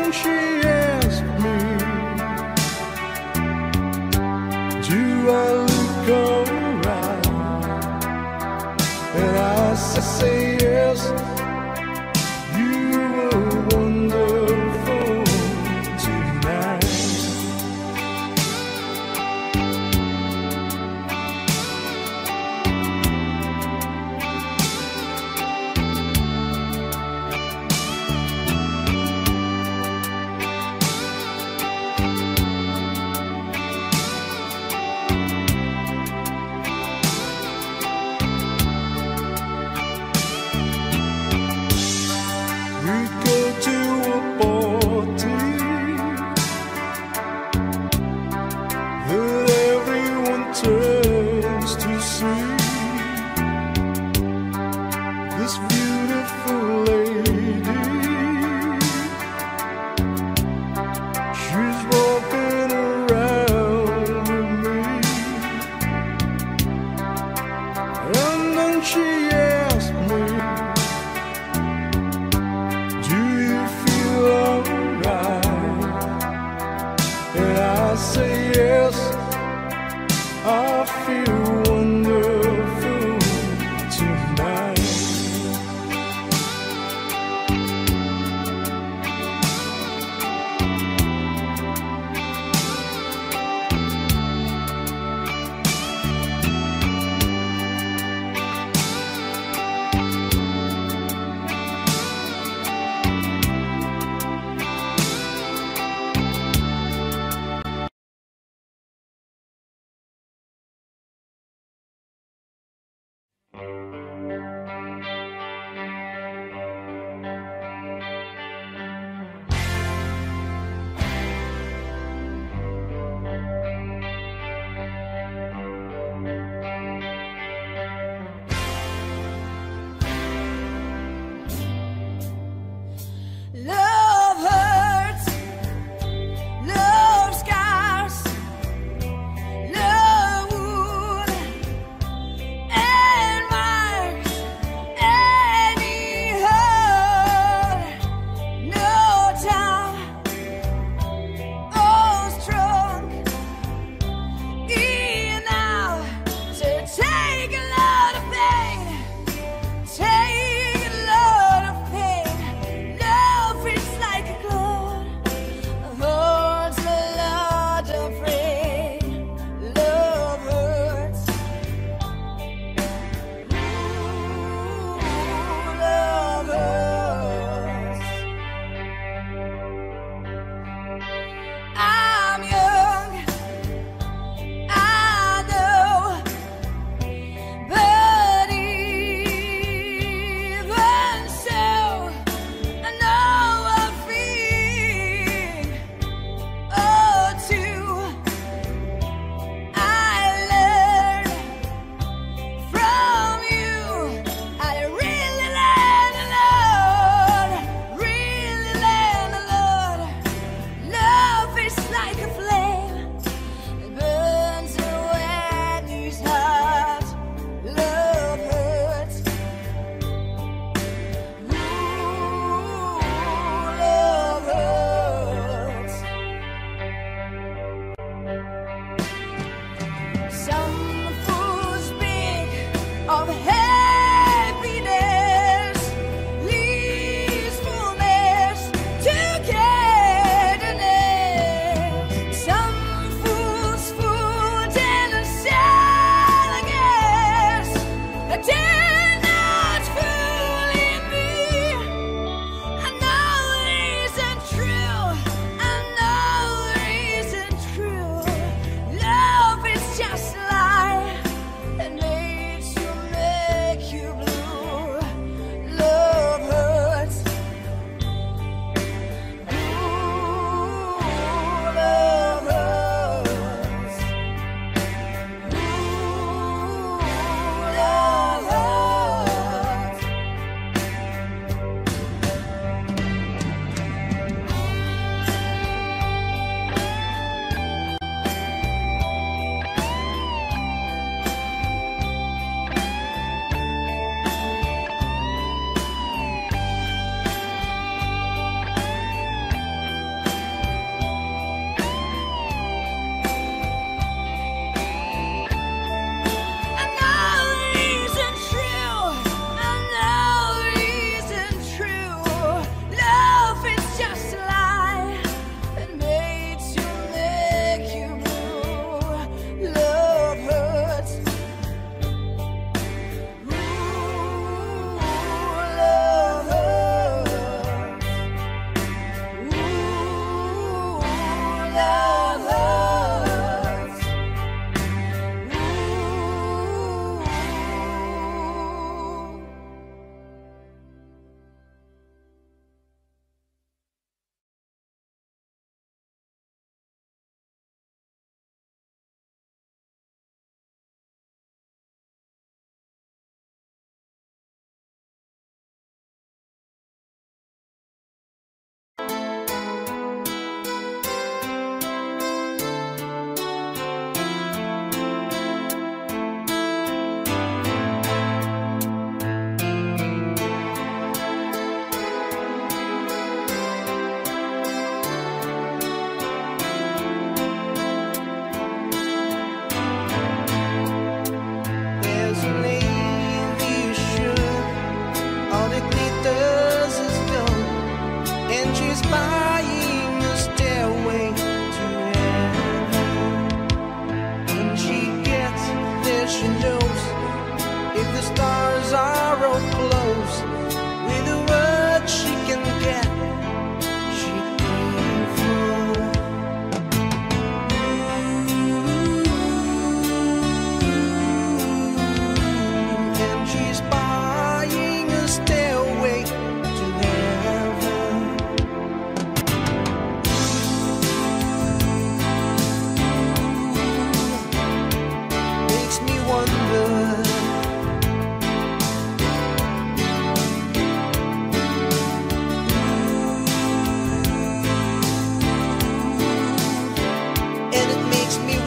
she asked me, do I look alright? And I say yes. You were wonderful tonight.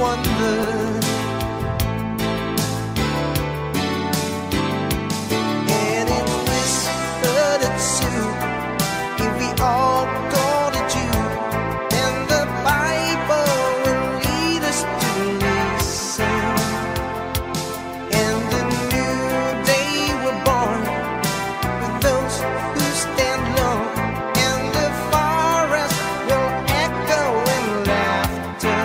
wondered. And it whispered it soon, if we all go to Jude, then the Bible will lead us to listen. And the new day we're born, with those who stand alone, and the forest will echo in laughter.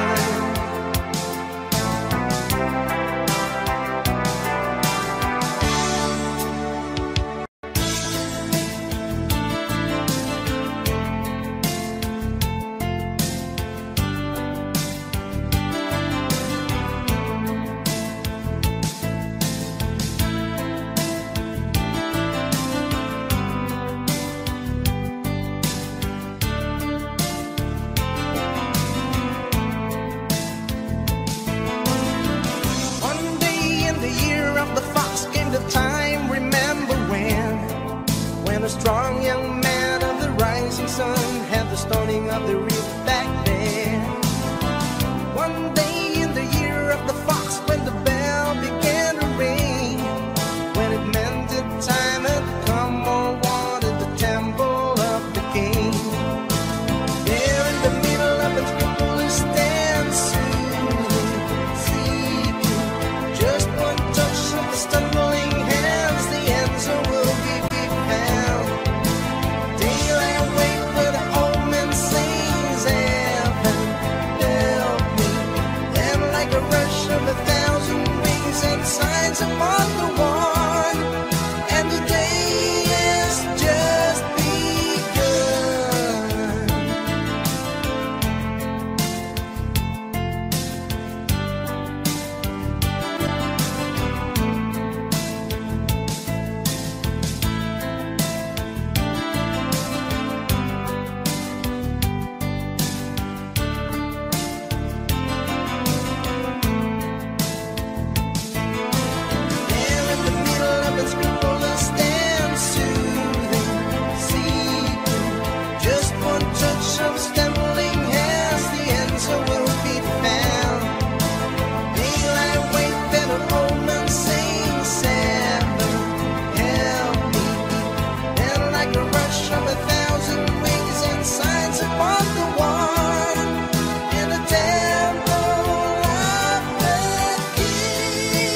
One day in the year of the fox came the time, remember when a strong young man of the rising sun had the stoning of the reef back then. One day in the year of the fox, when the bell began to ring, when it meant that time had come, all wanted the temple of the king. There in the middle of its people stand soothing, seeking just one touch of the stumbling hands, the answer will be found. They lie awake where the old man sings, heaven help me. And like a rush of 1,000 wings and signs upon the one, and the day has just begun. There in the middle of its people stand soothing, seeking just one touch of stumbling hands, the answer will be found. They lie awake that an old man sings, heaven help me. And like a rush of 1,000 wings and signs upon the one, in the temple of the King.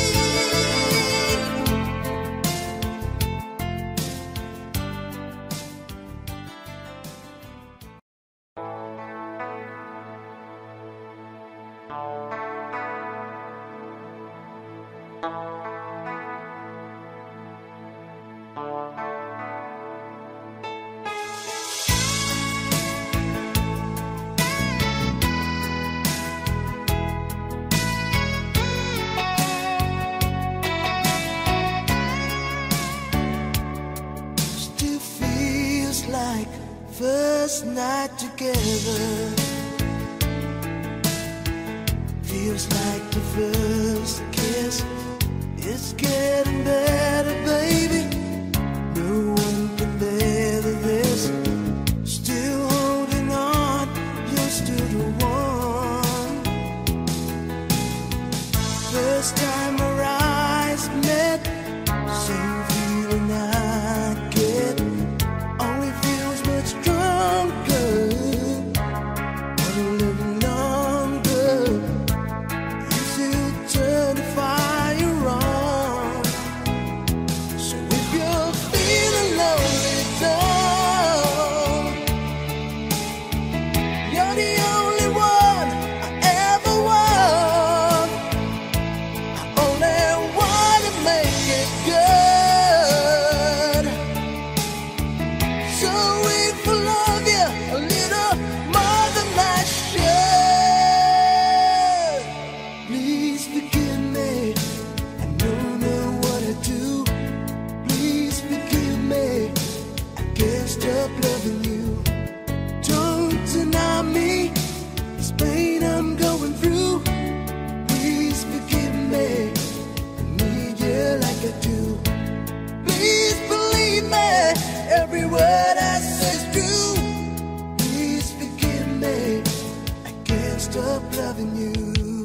Still feels like first night together. Feels like the first kiss. It's getting better, baby. No one can better this. Still holding on, you're still the one. First time our eyes met, same feeling I get. Only feels much stronger, but a little longer. You still turn the fire on. So if you're feeling lonely, don't. You're the only one I ever want. I only want to make it good. So if I love you a little more than I should, please forgive me. I don't know what I do. Please forgive me. I can't stop loving you. Don't deny me this pain I'm going through. Please forgive me. I need you like I do. Please believe me. Every word I say is true. Please forgive me. I can't stop loving you.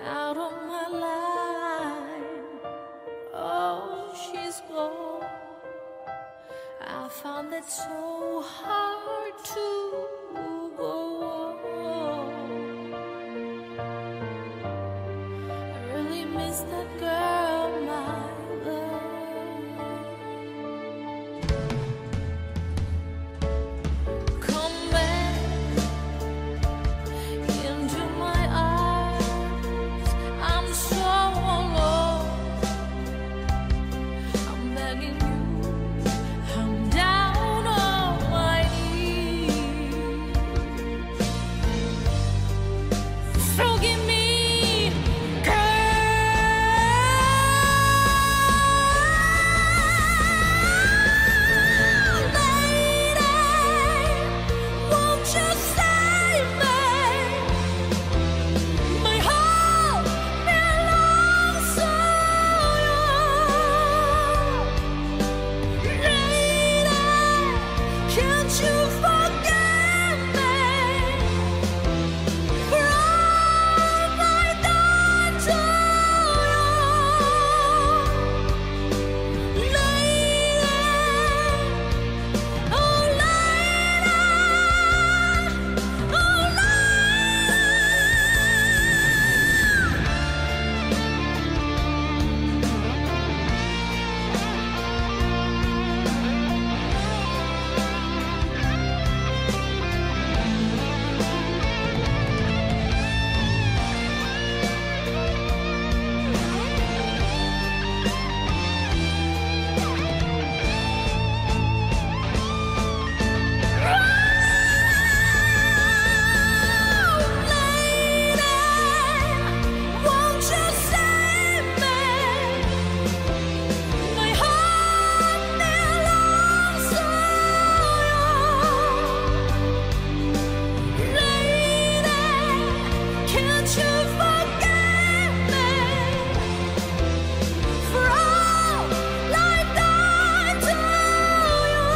out of my life. Oh, she's gone. I found it so hard to go on. I really miss that girl, my love. Come back into my arms. I'm so alone. I'm begging you. I'm down on my knees. Forgive me, girl. Lady, won't you save me? My heart belongs to you. Lady, can't you forgive me for all I've done to you? Lady, oh lady, oh won't you save me? My heart belongs to you. Lady, can't you forgive me for all I've done to you?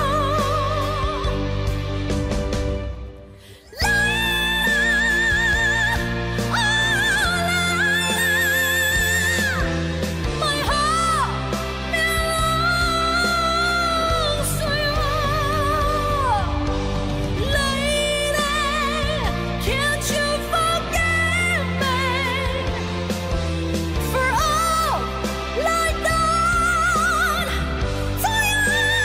My heart belongs to you. Lady, can't you forgive me for all I've done to you?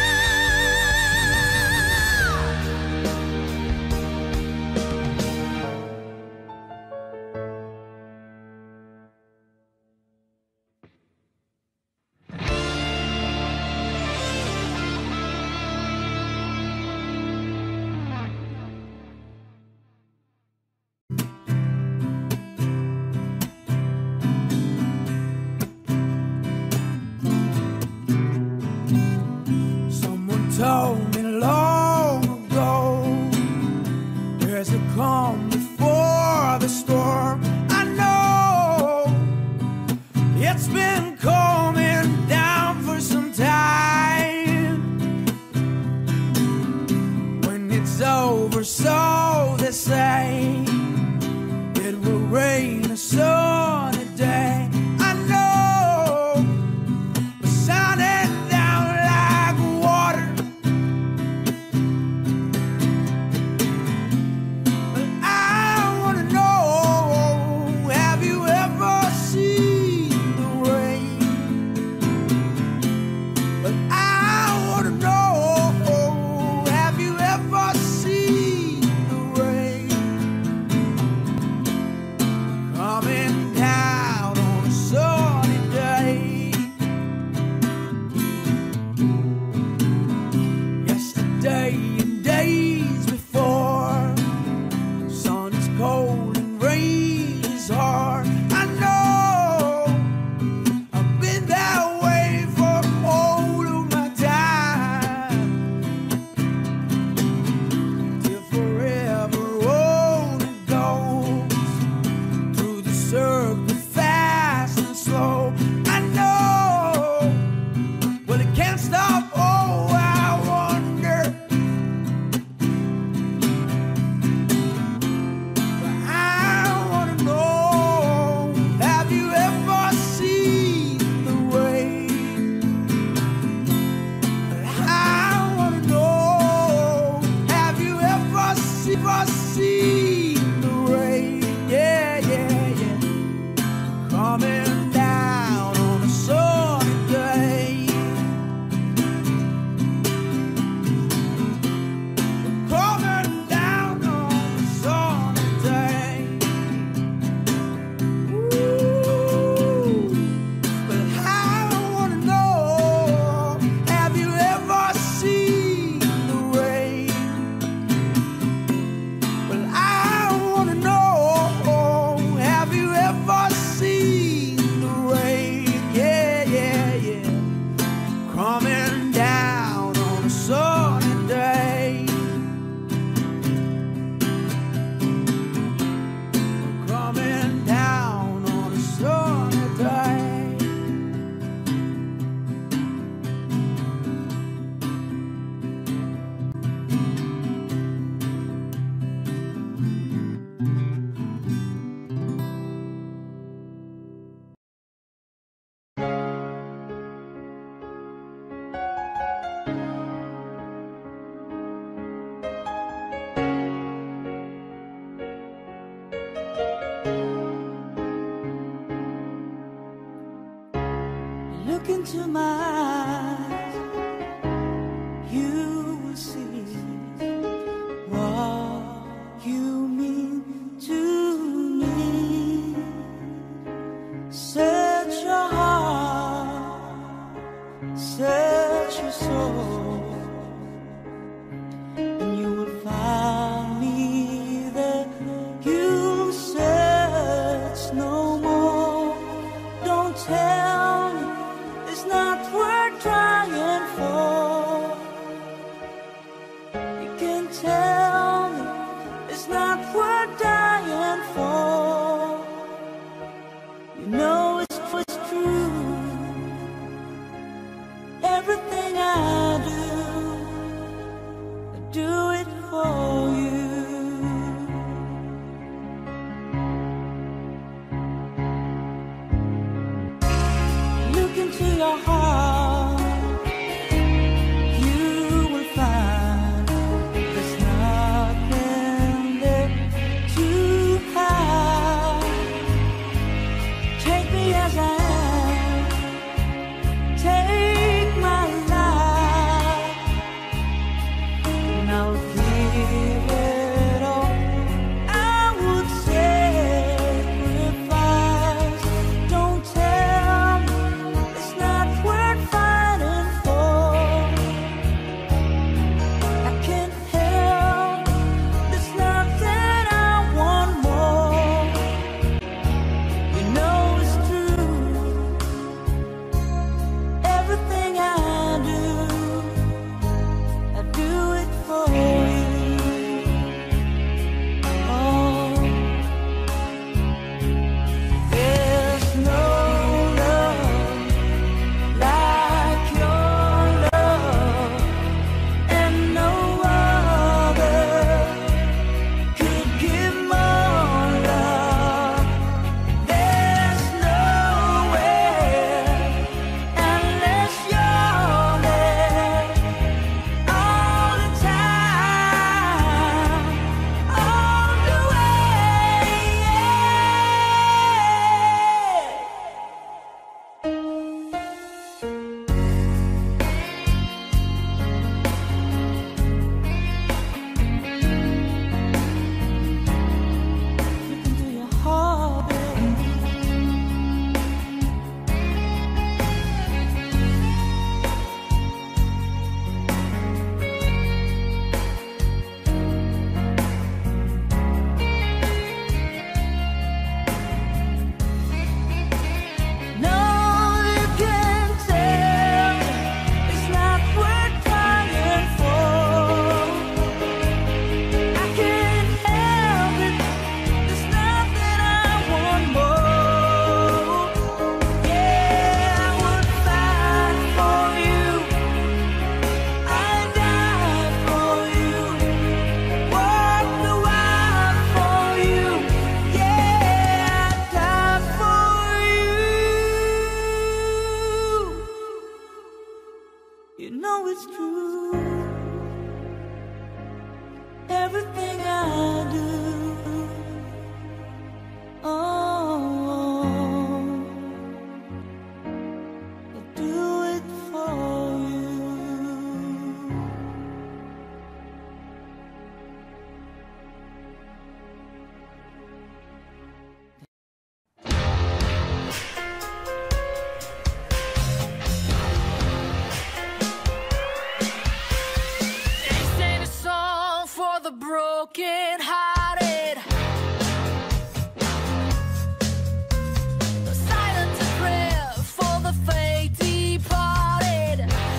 Someone told me long ago there's a calm before the storm. I know it's been coming down for some time. When it's over, so they say, it will rain a sunny day. I know it's sounding down like water. But I wanna know, have you ever seen the rain? But I wanna know, have you ever seen the rain? Coming down on a sunny day. Yesterday and days before, sun is cold and rain is hard. I know I've been that way for all of my time, till forever on it goes, through the circle fast and slow. I know, well it can't stop. Oh, I wonder. But I wanna know, have into my eyes, you will see what you mean to me. Search your heart, search your soul, and you will find me there. You'll search no more. Don't tell me it's not worth trying for. You can tell me it's not worth dying for. You know it's true. Everything I do it for you. Look into your heart, you will find there's nothing there to hide. Take me as I am, take my life, and I'll give it all. I would sacrifice. Don't tell me it's not worth fighting for. I can't help, there's nothing I want more. You know it's true. Everything I do it for you. Oh, there's no love like your love, and no other could give more love. There's nowhere unless you're there all the time, all the way. Look into your heart, baby. No, you can't tell me it's not worth trying for. I can't help it, there's nothing I want more. Yeah, I would fight for you, I'd die for you, walk the wild for you. Yeah, I'd die for you. You know it's true. Everything I do, oh, I do it for you. This ain't a song for the broken-hearted. Silent a prayer for the fate departed.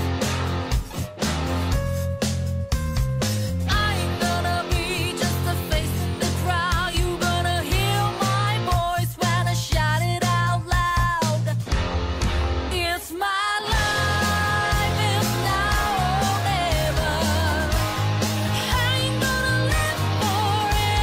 I ain't gonna be just a face in the crowd. You gonna hear my voice when I shout it out loud. It's my life, it's now or never. I ain't gonna live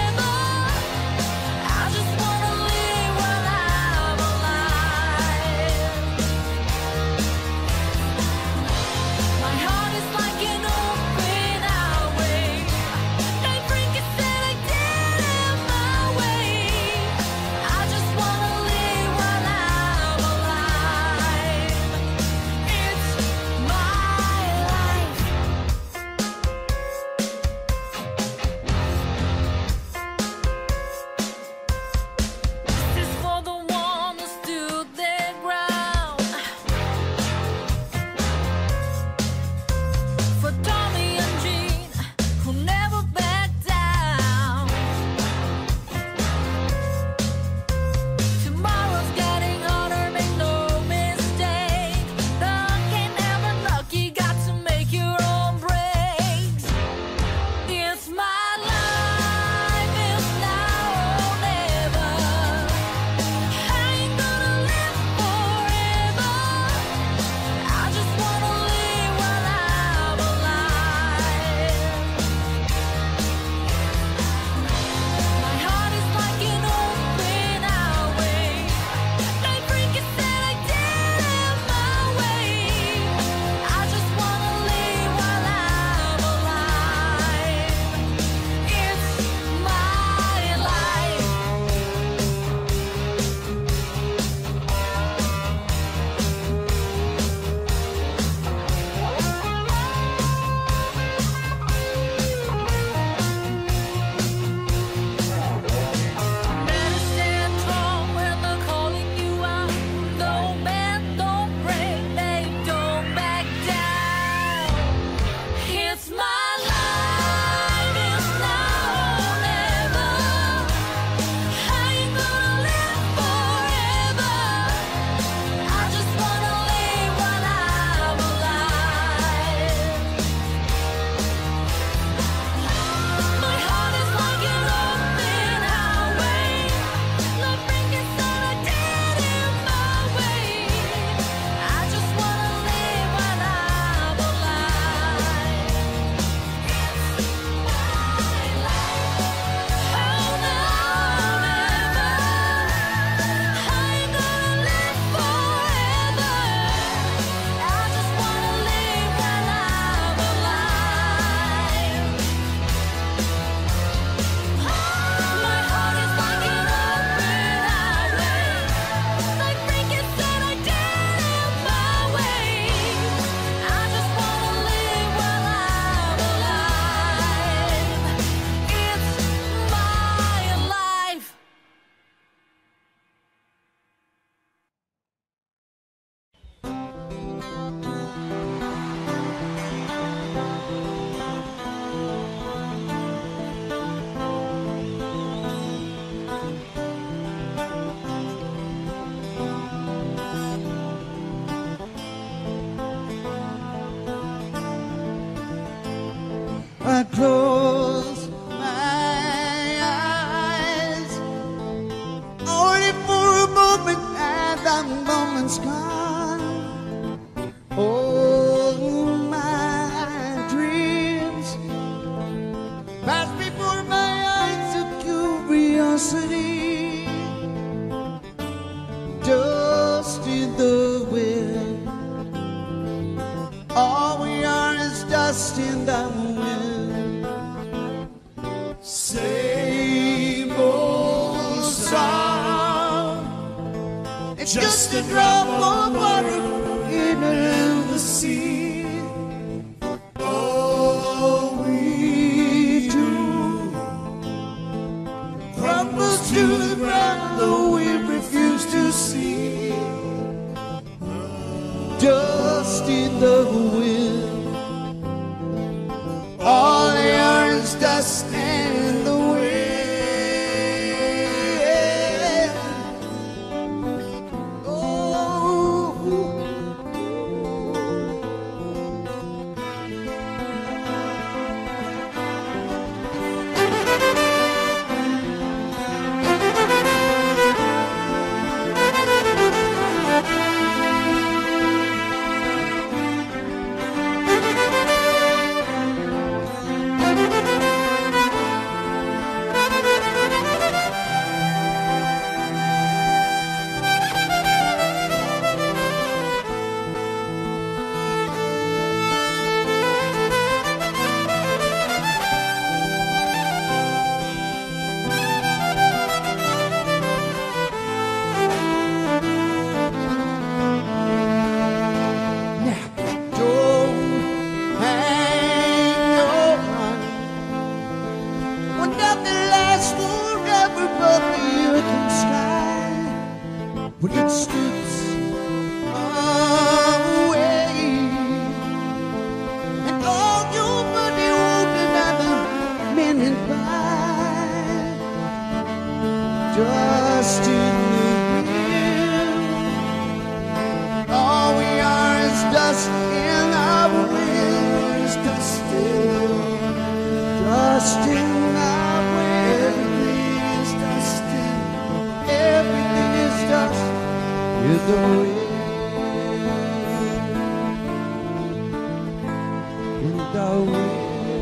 I close my eyes, only for a moment, and that moment's gone. All my dreams pass before my eyes of curiosity, dust in the wind. All we are is dust in the wind. Same old song. It's just a drop of water in the sea. All we do crumbles to the ground, though we refuse to see. Dust in the wind. All they are is dust in the wind. When it strips away, and all your money won't another minute by, just in the wind. All we are is dust in our wind, is dust in our wind. Everything is dust in, everything is dust. In the wind, in the wind.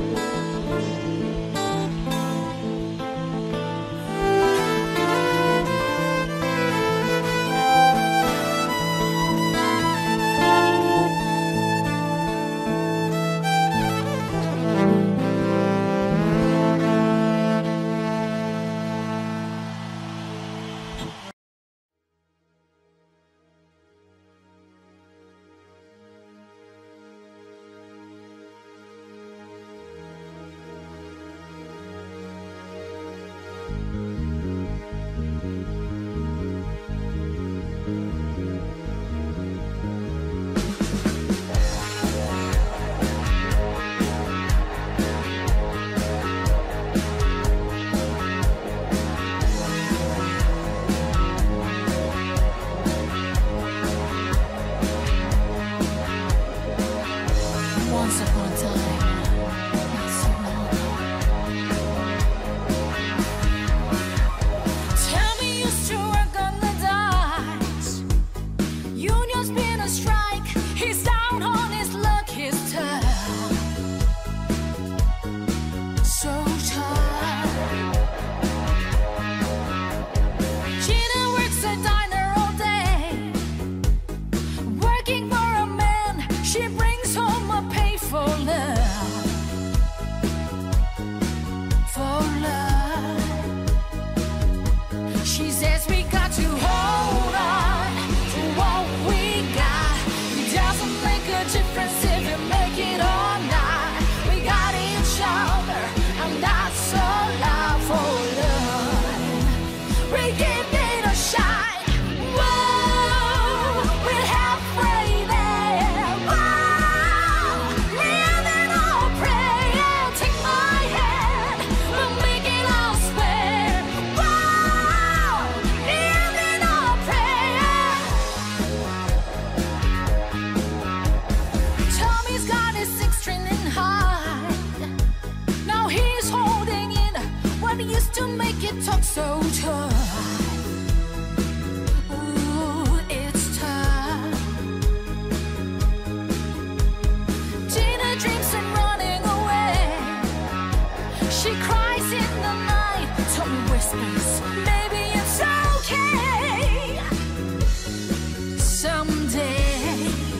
Once upon a time, not so long ago. Tell me you still work on the dice. Union's been a strike. He's down on his luck, his turn. So tired. Gina works a diner all day, working for a man. She brings home a pay for love. make it talk so tough. Ooh, it's tough. Gina dreams of running away. She cries in the night. Tommy whispers, maybe it's okay. Someday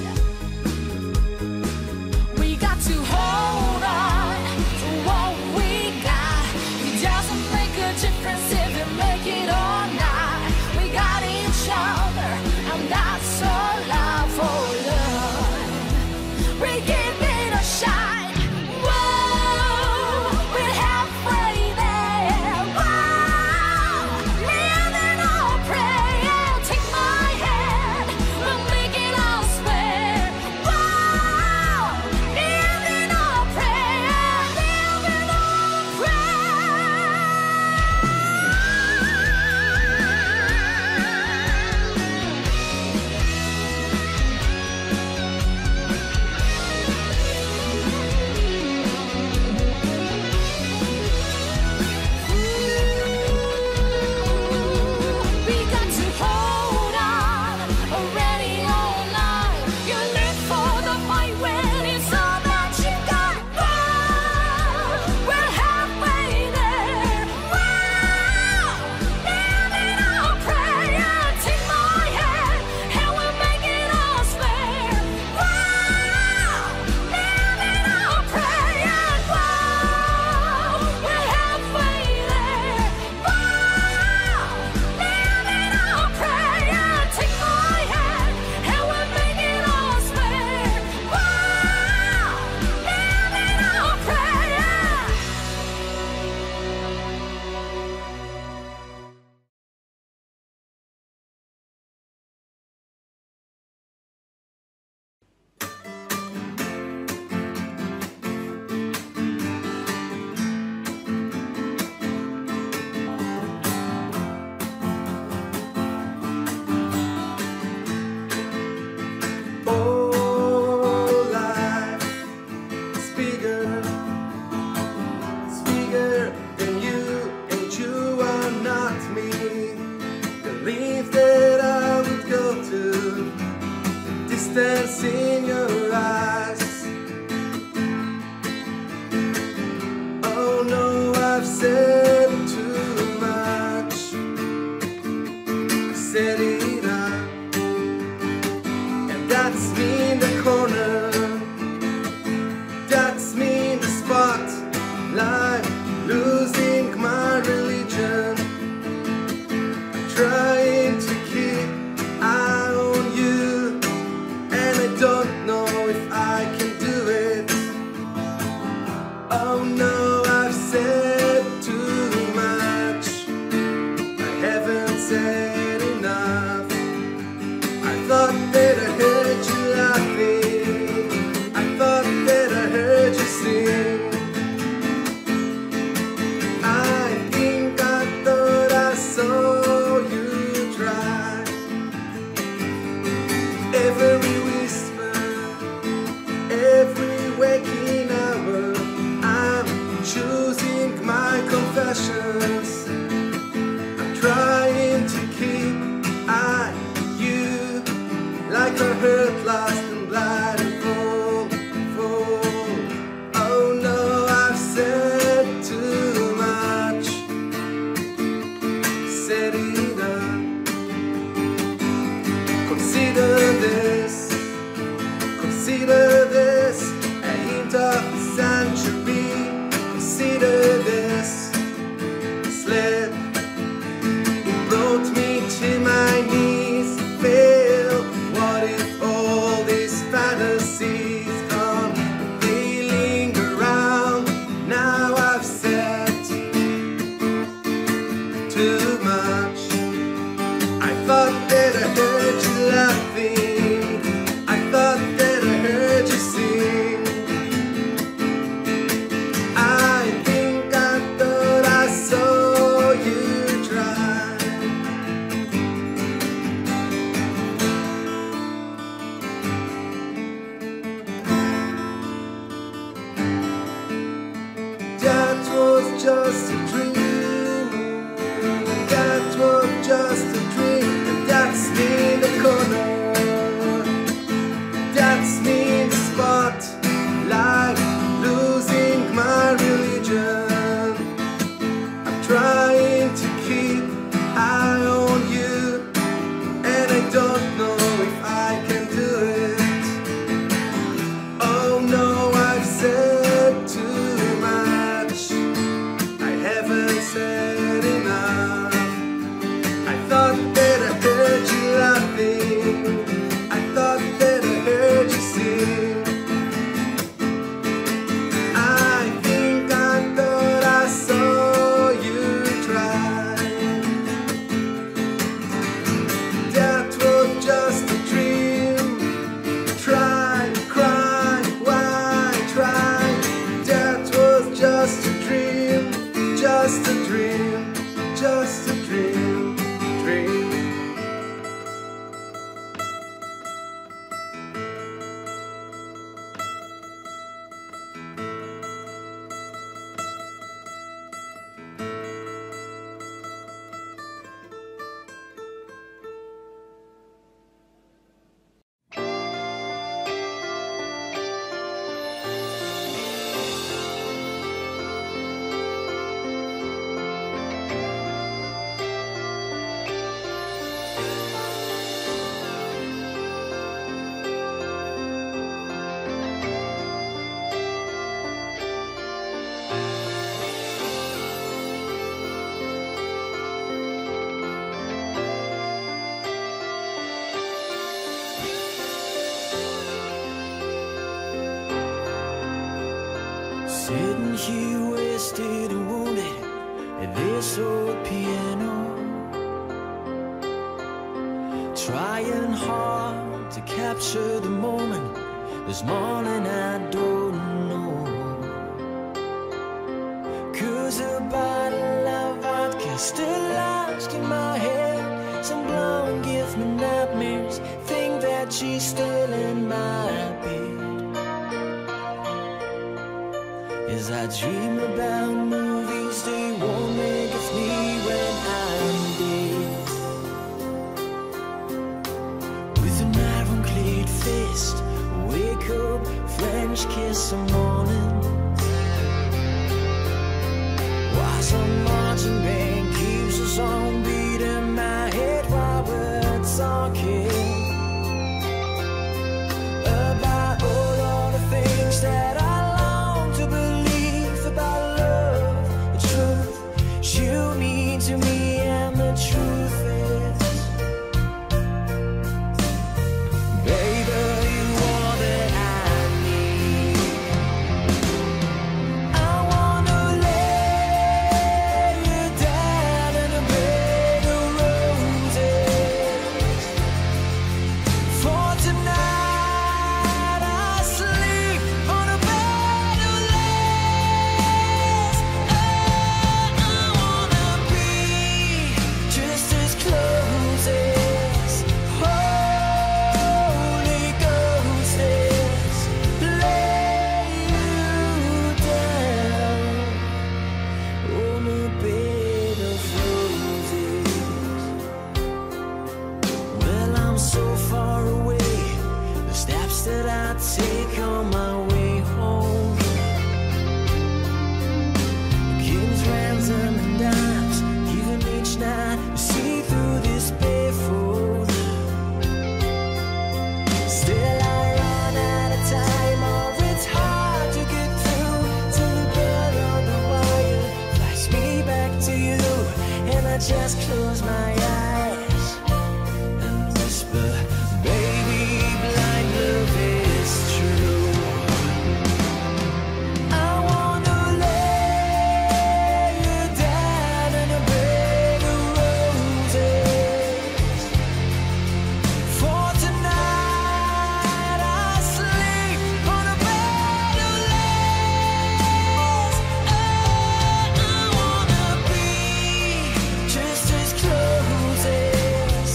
we got to hold on to what we got. It doesn't make a difference if you make it or not. We got each other, and that's all love for love. We give it a shot. Whoa, we're halfway there. Whoa, living on prayer. Take my hand, we'll make it all square. Whoa, living on prayer, living on prayer. We got to hold on, already all night. You live for the fight when it's all that you got. Whoa, we're halfway there. Whoa, living on prayer. Take my hand, and we'll make it all square. Whoa, living on prayer. Whoa, we're halfway there. Whoa, living on prayer. Take my hand, and we'll make it all square. Whoa, living on prayer. Oh, life is bigger than you, and you are not me. Believe that I would go to the distance in your eyes. Oh no, I've said too much. I said enough. And that's me in the corner. That's me in the spotlight, losing my religion. I'm trying to keep eye on you, and I don't know if I can do it. Oh no, I've said too much. I haven't said enough. I thought that I heard you laughing. I thought that I heard you sing. I think I thought I saw you try. Every whisper, every waking hour, I'm choosing my confessions. I'm trying to keep eye you, like a hurt, lost and blind and full. Oh no, I've said too much. Said enough. Consider this a hint of the sanctuary. Consider this slip. It brought me to my knees. Fail. What if all these fantasies come feeling around? Now I've said too much. I thought that I heard you laughing. I thought that I heard you sing. I think I thought I saw you try. just a dream. Sitting here wasted and wounded at this old piano, trying hard to capture the moment. This morning I don't know, 'cause a bottle of vodka still lodged in my head. Some blonde gives me nightmares, think that she's still in my bed. As I dream about movies they won't make of me when I'm dead. With an iron-clad fist, wake up, French kiss the morning. While some marching band keeps us on beat in my head while we're talking about all the things that I long to believe about love, the truth you mean to me, and the truth is, baby, you are that I need. I wanna lay you down in a bed of roses. For tonight I sleep on a bed of lace. I wanna be just as close as Holy Ghost is. Lay you down on a bed of roses. Well, I'm so far away, the steps that I take on my way home, kings, ransom, and dimes, even each night you see through this barefoot. Still I run out of time, or it's hard to get through till the bell on the wire flies me back to you, and I just close my eyes and whisper, baby, blind love is true. I wanna lay you down in a bed of roses. For tonight I sleep on a bed of lace. I wanna be just as close as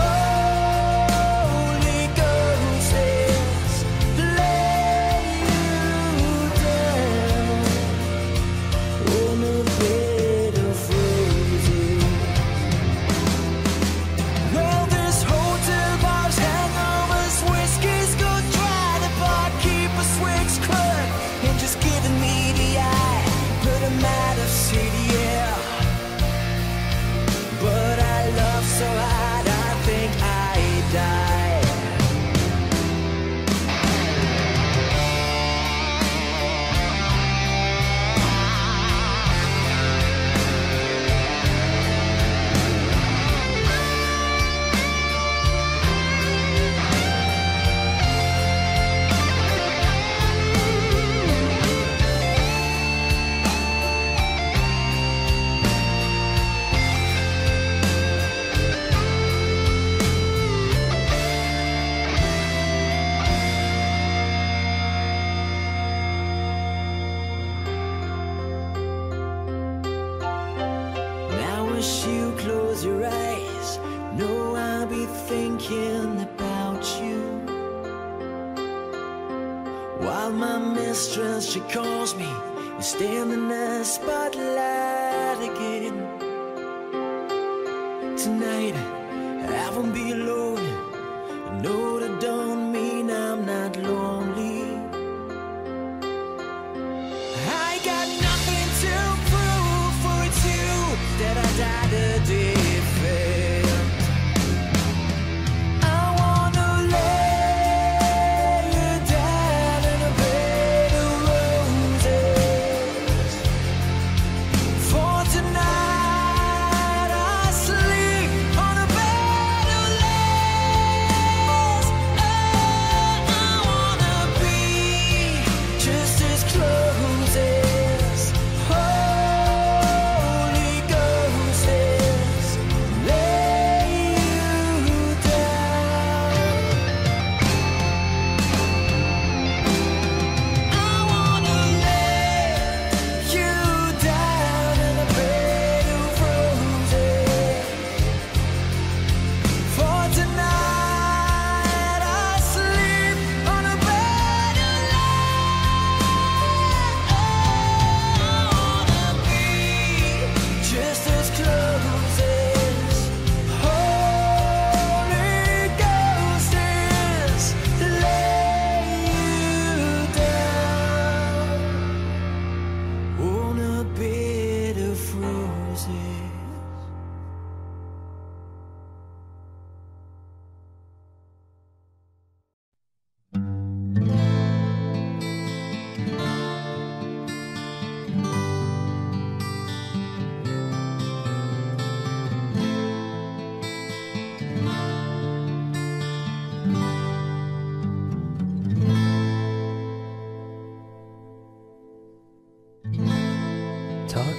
Holy Ghost is. Lay you down on a bed of roses. Well, this hotel bar's hangovers, whiskey's go dry. The barkeeper swigs crud and just giving me the eye. But I'm out of city, yeah. But I love so hard, I think I die. Now as you close your eyes, know I'll be thinking about you. While my mistress, she calls me, you stand in the spotlight again. Tonight, I won't be alone. I know that don't mean I'm not lonely. I got nothing to prove, for it's you that I died to defend. I wanna lay you down in a bed of roses. For tonight I sleep on a bed of lace. I wanna be just as close as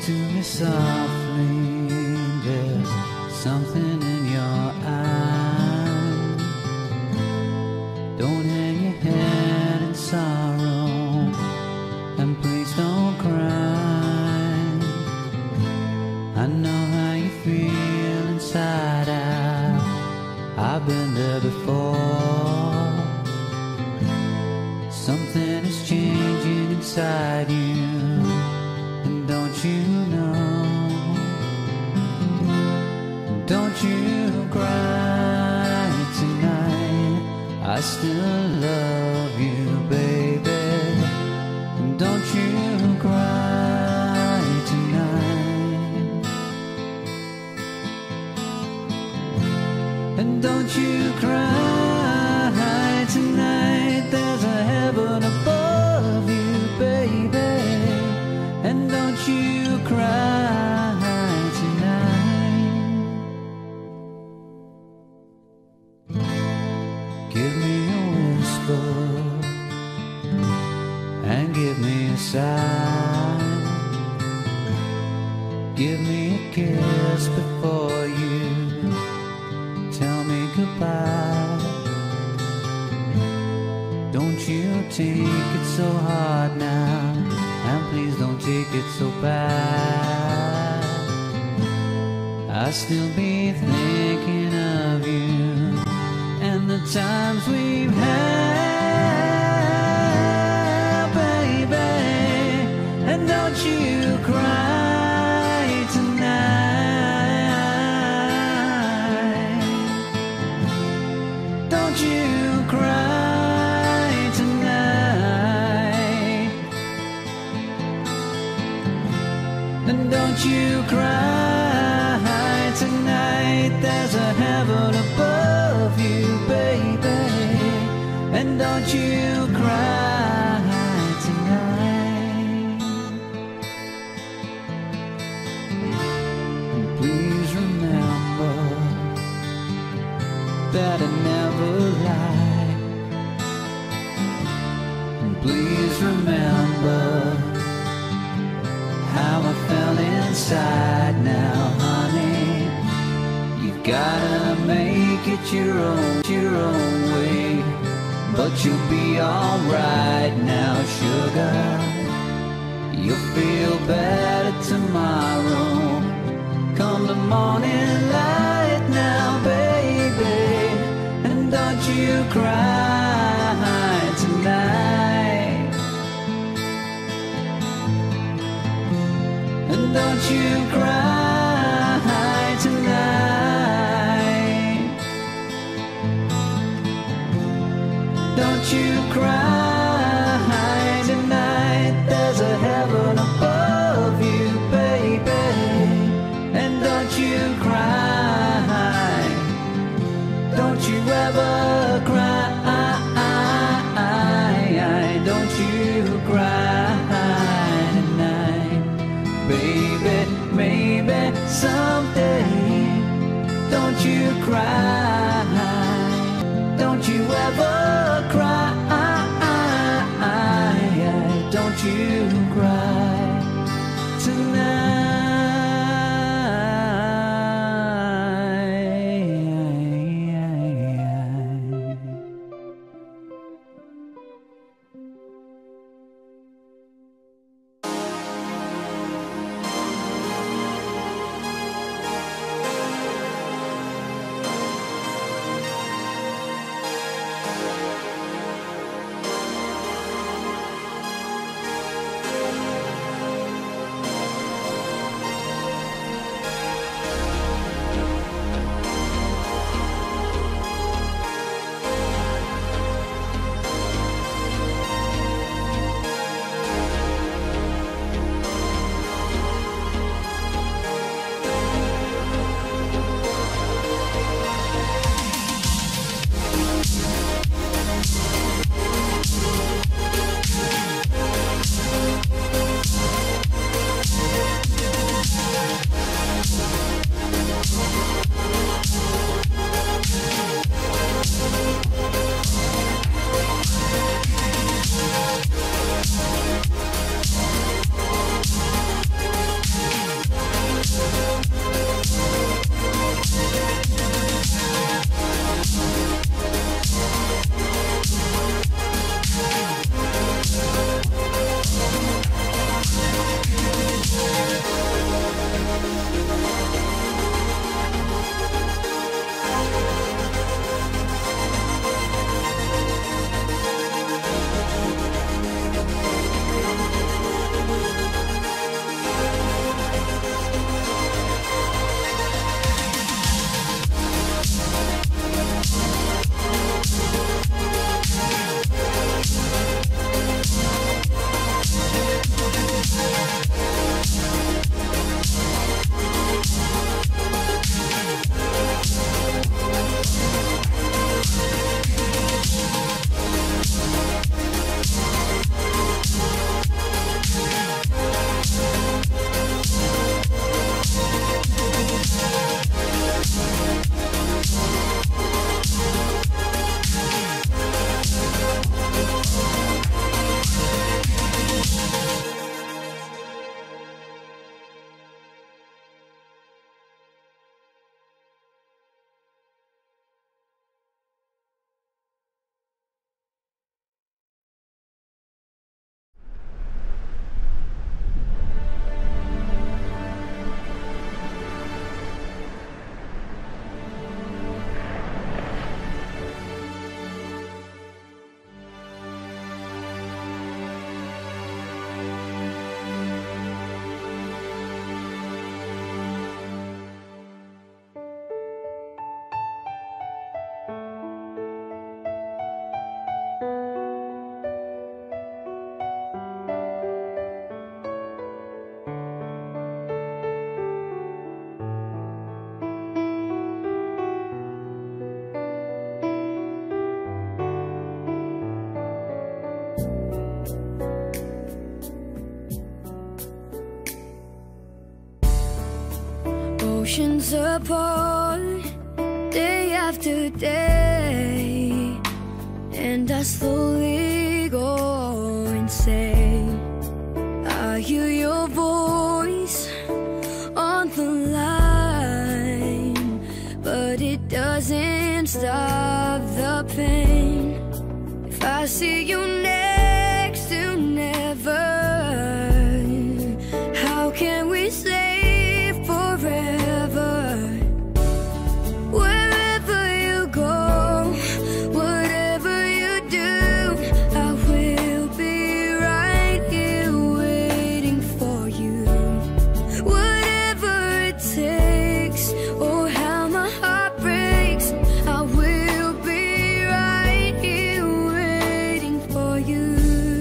to me softly, there's something in your eyes. Don't hang your head in sorrow, and please don't cry. I know how you feel inside out, I've been there before. Something is changing inside you, and don't you know? Don't you cry tonight, I still love you, baby. Don't you cry tonight. And don't you cry tonight, there's a heaven above you, baby. And don't you cry tonight. Give me a whisper and give me a sigh. Give me a kiss before you tell me goodbye. Don't you take it so hard now, and please don't take it so bad. I'll still be thinking of you and the times we've had, baby. And don't you cry tonight. Don't you cry tonight. And don't you cry tonight, there's a heaven above you, baby. And don't you cry tonight. And please remember that I never lied. And please remember how I felt inside now, honey. You've gotta make it your own way, but you'll be alright now, sugar. You'll feel better tomorrow, come the morning light now, baby. And don't you cry tonight. And don't you cry tonight. Don't you cry tonight, there's a heaven above you, baby. And don't you cry, don't you ever cry. Don't you cry tonight, baby. Maybe someday, don't you cry. Don't you ever cry. Don't you cry tonight. oceans apart, day after day, and I slowly go insane. I hear your voice on the line, but it doesn't stop the pain. If I see you next to never, how can we say forever? Wherever you go, whatever you do, I will be right here waiting for you. Whatever it takes, or how my heart breaks, I will be right here waiting for you.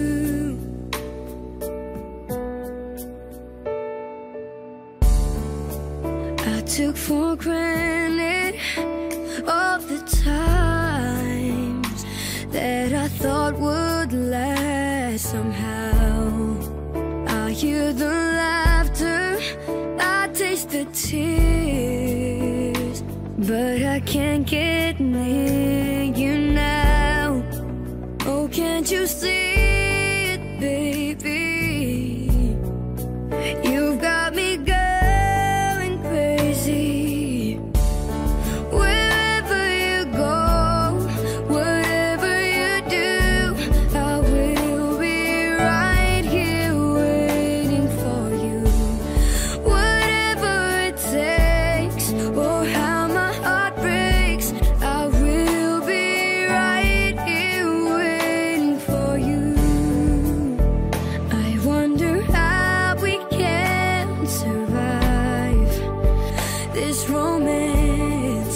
I took for granted all the times that I thought would last somehow. I hear the laughter, I taste the tears, but I can't get near you now. Oh, can't you see it, baby? You've got me going crazy. Wherever you go, whatever you do, I will be right here waiting for you. Whatever it takes, or how my heart breaks, I will be right here waiting for you. I wonder how we can survive this romance,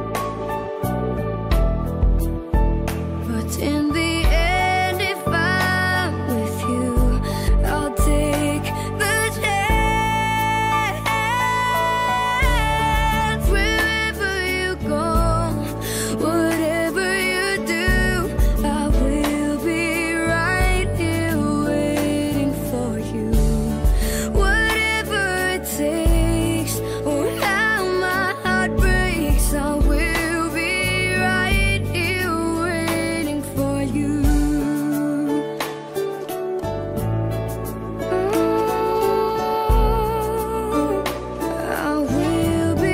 but in the end, if I'm with you, I'll take the chance. Wherever you go, whatever you do, I will be right here waiting for you. Whatever it takes, or how my heart breaks, I will be right here waiting for you. I will be.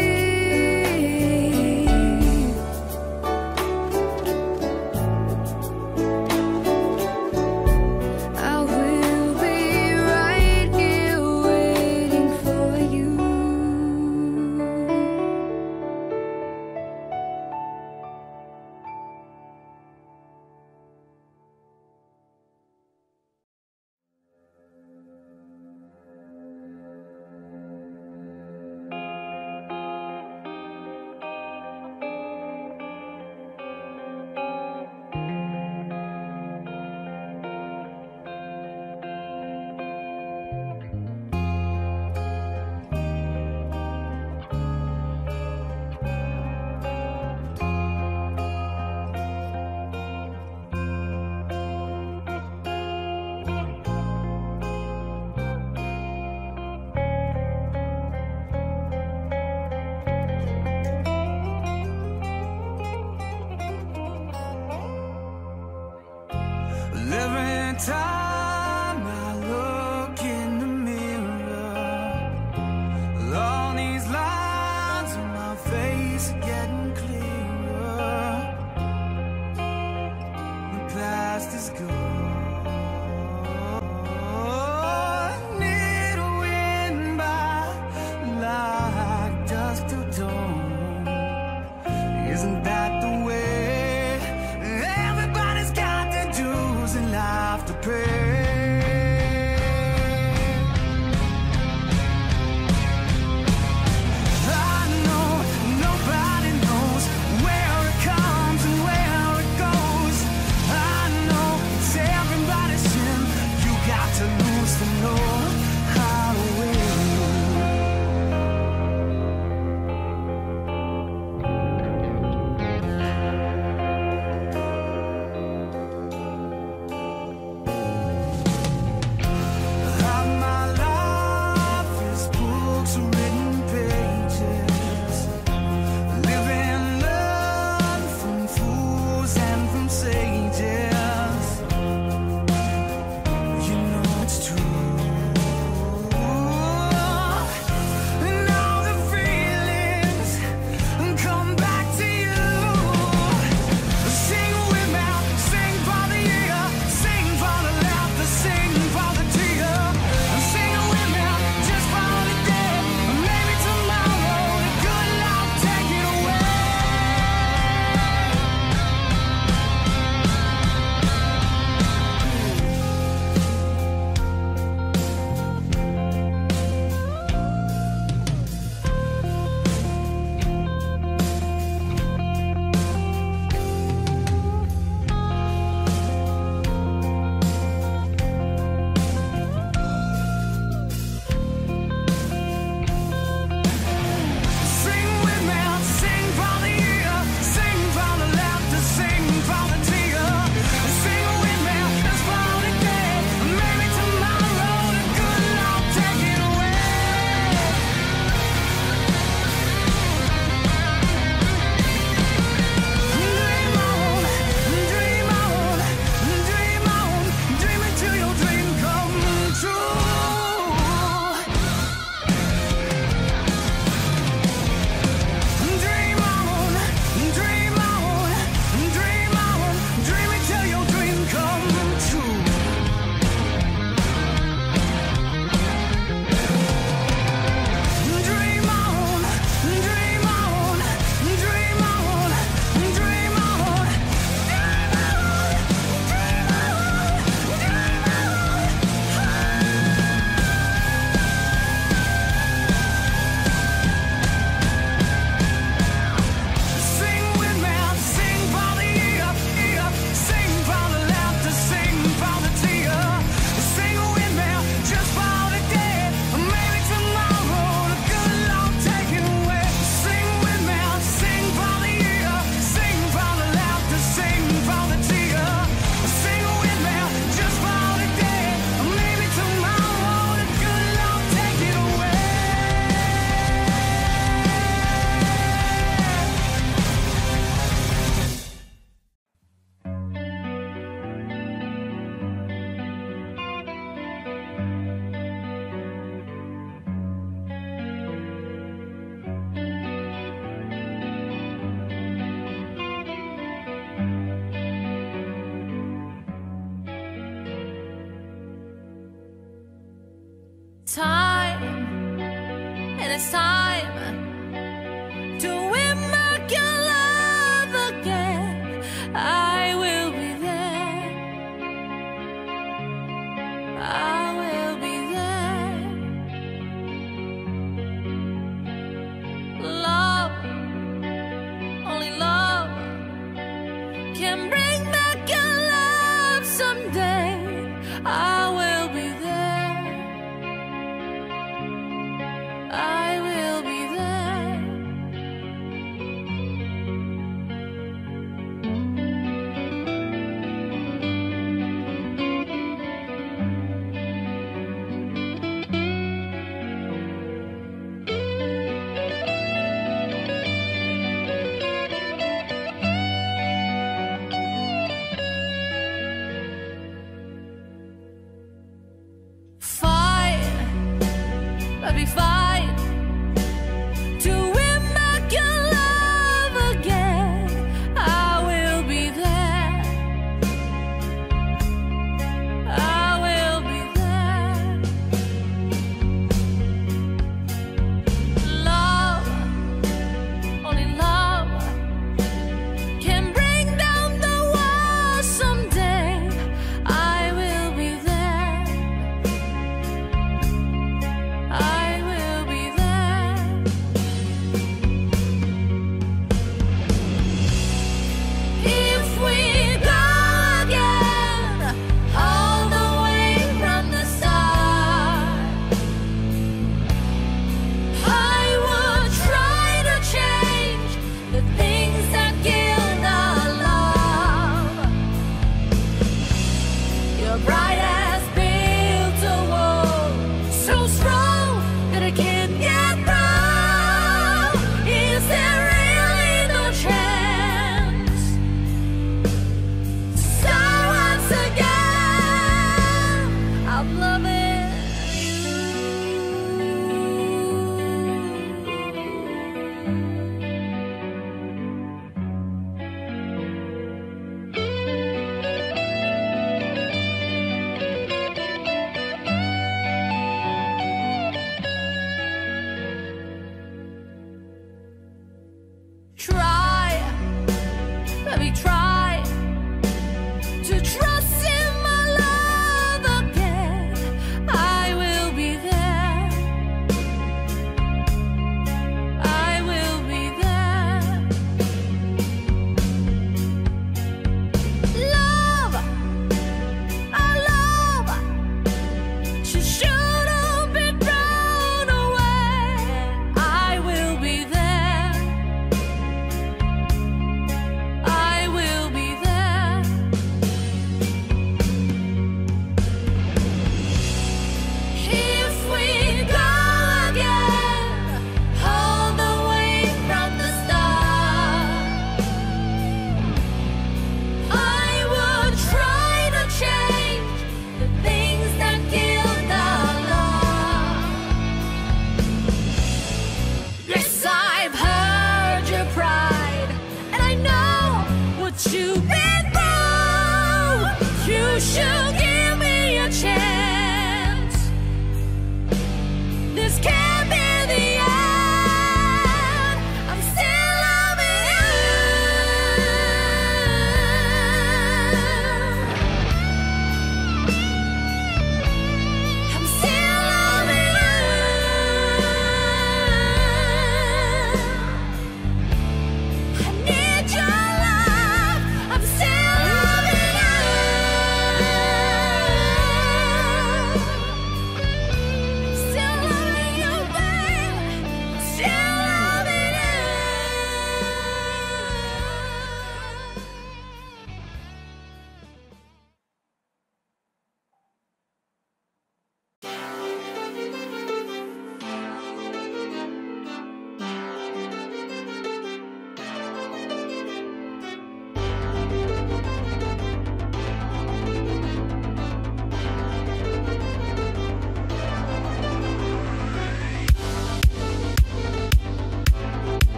I will be right here waiting for you. Every time I look in the mirror, all these lines on my face are getting clearer. The past is gone. Need a wind by like dusk till dawn. Isn't that the way? Everybody's got their dues in life to pay. I know nobody knows where it comes and where it goes. I know it's everybody's sin. You got to lose to know how to win. My life is books, written pages. time, and it's time to win back your love again. I will be there. I will be there. Love, only love can bring back your love someday. I will be there. I will be there. Fight, let me fight to win back your love again. I will be there. I will be there. Love, only love can bring down the walls someday. I will be there. I will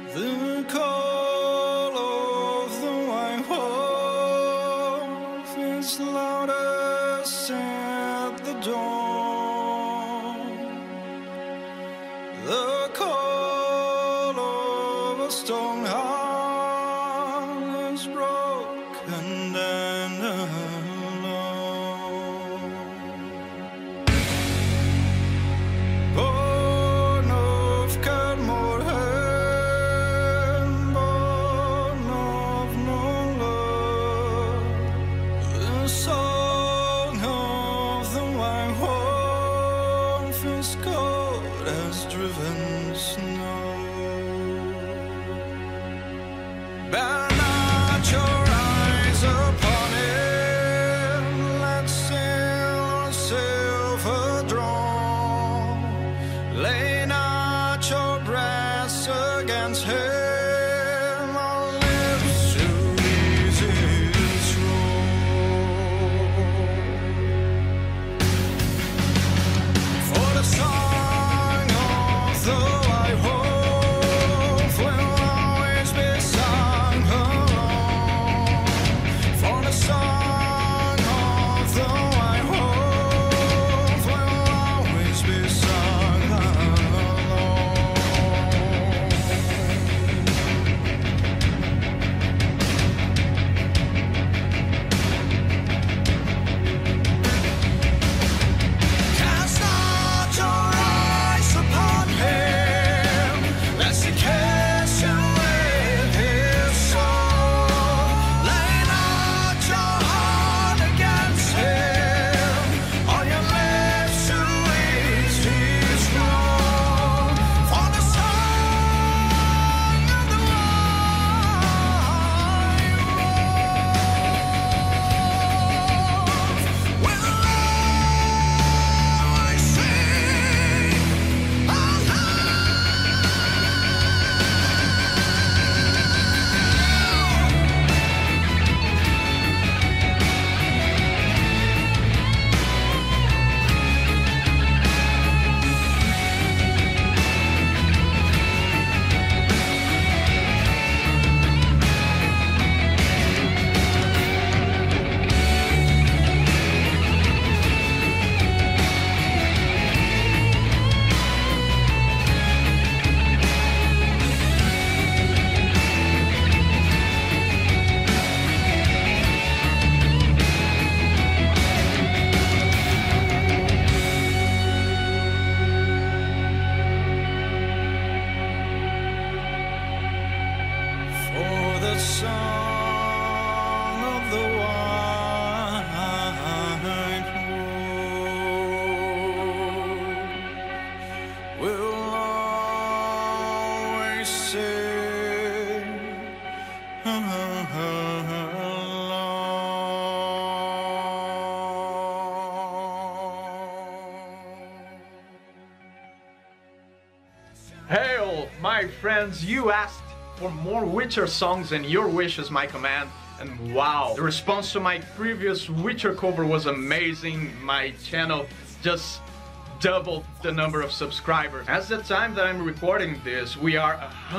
The call of the white wolf is loudest at the dawn. The call of a stone heart is broken and alone. Born of Cadmore, born of no love, the song of the white wolf is cold as driven snow. Burn out your eyes upon it, let's sail silver drawn. Lay not your breast against him, our lips too easy to throw. For the song of the white wolf will always be sung alone. For the song of the white wolf will always be sung alone. Cast not your eyes upon him, lest he catch you with his sword. Lay not your heart against him, or your lips to ease his wrong. For the song of the white wolf will always sing for the song of the white wolf will always sing Hail, my friends, you asked for more Witcher songs and your wish is my command. And wow, the response to my previous Witcher cover was amazing. My channel just doubled the number of subscribers. At the time that I'm recording this, we are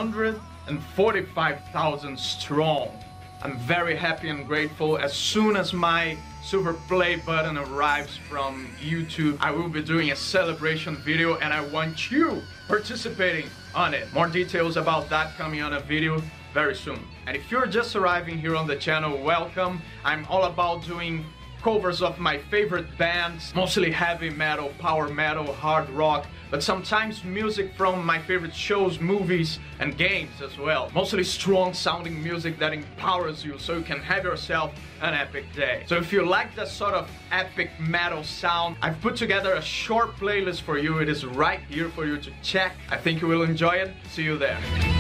145,000 strong. I'm very happy and grateful. As soon as my silver play button arrives from YouTube, I will be doing a celebration video and I want you participating on it. More details about that coming on a video very soon. And if you're just arriving here on the channel, welcome. I'm all about doing covers of my favorite bands, mostly heavy metal, power metal, hard rock, but sometimes music from my favorite shows, movies, and games as well. Mostly strong sounding music that empowers you so you can have yourself an epic day. So if you like that sort of epic metal sound, I've put together a short playlist for you. It is right here for you to check. I think you will enjoy it. See you there.